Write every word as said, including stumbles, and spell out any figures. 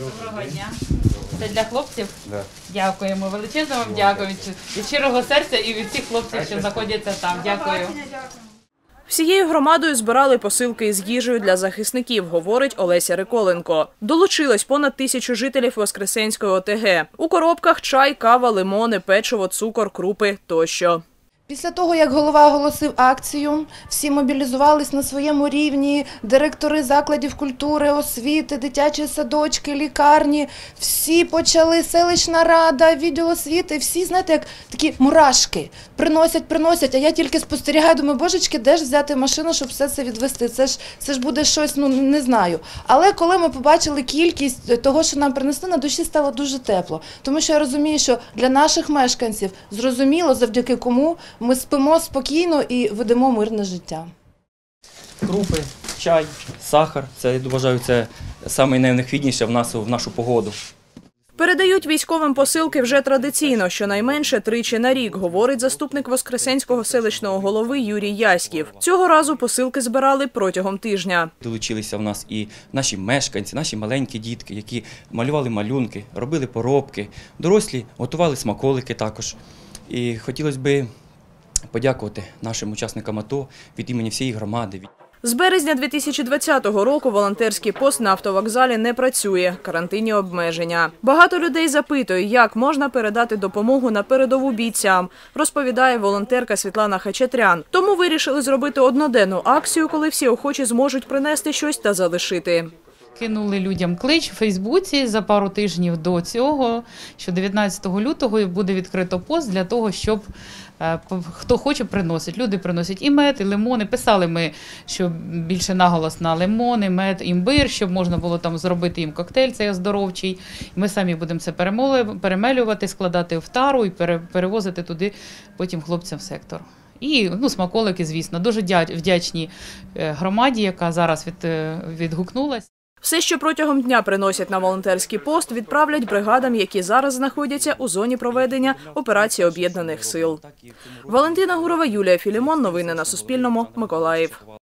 Доброго дня. Це для хлопців? Да. Дякуємо. Величезно вам дякую від щирого серця і від всіх хлопців, що знаходяться там. Дякую. Всією громадою збирали посилки із їжею для захисників, говорить Олеся Риколенко. Долучилось понад тисячу жителів Воскресенської О Те Ге. У коробках чай, кава, лимони, печиво, цукор, крупи тощо. Після того, як голова оголосив акцію, всі мобілізувались на своєму рівні, директори закладів культури, освіти, дитячі садочки, лікарні, всі почали, селищна рада, відділ освіти, всі, знаєте, як такі мурашки, приносять, приносять, а я тільки спостерігаю, думаю, божечки, де ж взяти машину, щоб все це відвести, це ж, це ж буде щось, ну, не знаю. Але коли ми побачили кількість того, що нам принесли, на душі стало дуже тепло, тому що я розумію, що для наших мешканців зрозуміло, завдяки кому ми спимо спокійно і ведемо мирне життя. Крупи, чай, сахар – це, я вважаю, це найнеобхідніше в нас в нашу погоду. Передають військовим посилки вже традиційно, щонайменше тричі на рік, говорить заступник Воскресенського селищного голови Юрій Яськів. Цього разу посилки збирали протягом тижня. Долучилися в нас і наші мешканці, наші маленькі дітки, які малювали малюнки, робили поробки, дорослі готували смаколики також. І хотілося б подякувати нашим учасникам АТО від імені всієї громади. З березня дві тисячі двадцятого року волонтерський пост на автовокзалі не працює, карантинні обмеження. Багато людей запитує, як можна передати допомогу на передову бійцям, розповідає волонтерка Світлана Хачатрян. Тому вирішили зробити одноденну акцію, коли всі охочі зможуть принести щось та залишити. Кинули людям клич в Фейсбуці за пару тижнів до цього, що дев'ятнадцятого лютого буде відкрито пост для того, щоб хто хоче приносить. Люди приносять і мед, і лимони. Писали ми, що більше наголос на лимони, мед, імбир, щоб можна було там зробити їм коктейль цей оздоровчий. Ми самі будемо це перемелювати, складати в тару і перевозити туди потім хлопцям в сектор. І ну, смаколики, звісно. Дуже вдячні громаді, яка зараз від, відгукнулась. Все, що протягом дня приносять на волонтерський пост, відправлять бригадам, які зараз знаходяться у зоні проведення операції Об'єднаних сил. Валентина Гурова, Юлія Філімон. Новини на Суспільному. Миколаїв.